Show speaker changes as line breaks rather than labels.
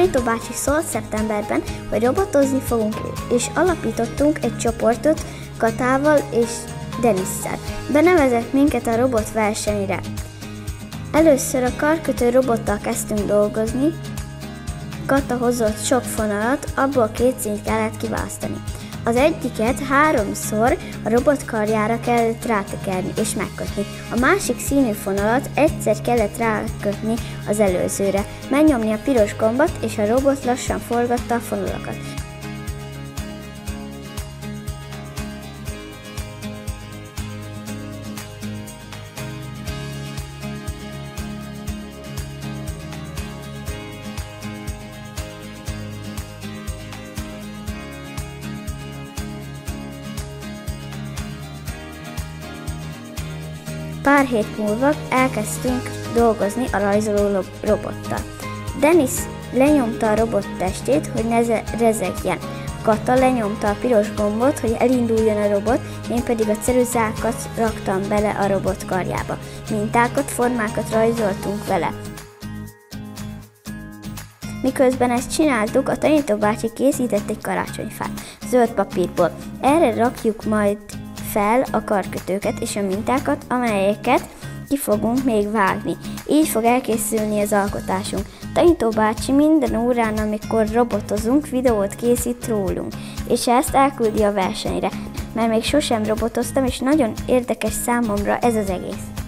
Tanító bácsi szólt szeptemberben, hogy robotozni fogunk, és alapítottunk egy csoportot Katával és Denisszel. Benevezett minket a robot versenyre. Először a karkötő robottal kezdtünk dolgozni. Kata hozott sok fonalat, abból 2 színt kellett kiválasztani. Az egyiket 3-szor a robot karjára kellett rátekerni és megkötni. A másik színű fonalat egyszer kellett rákötni az előzőre, megnyomni a piros gombot, és a robot lassan forgatta a fonalakat. Pár hét múlva elkezdtünk dolgozni a rajzoló robottal. Dennis lenyomta a robot testét, hogy ne rezegjen. Kata lenyomta a piros gombot, hogy elinduljon a robot, én pedig a ceruzákat raktam bele a robot karjába. Mintákat, formákat rajzoltunk vele. Miközben ezt csináltuk, a tanítóbácsi készített egy karácsonyfát zöld papírból. Erre rakjuk majd fel a karkötőket és a mintákat, amelyeket ki fogunk még vágni. Így fog elkészülni az alkotásunk. Tanító bácsi minden órán, amikor robotozunk, videót készít rólunk, és ezt elküldi a versenyre, mert még sosem robotoztam, és nagyon érdekes számomra ez az egész.